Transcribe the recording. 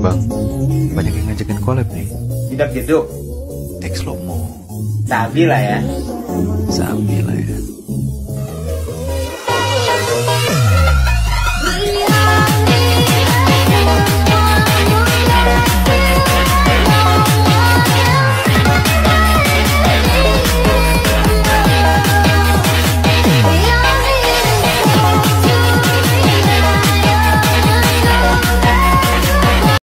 Bang, banyak yang ngajakin collab nih. Tidak gitu. Take slow mo. Sabi lah ya. Sabi lah ya.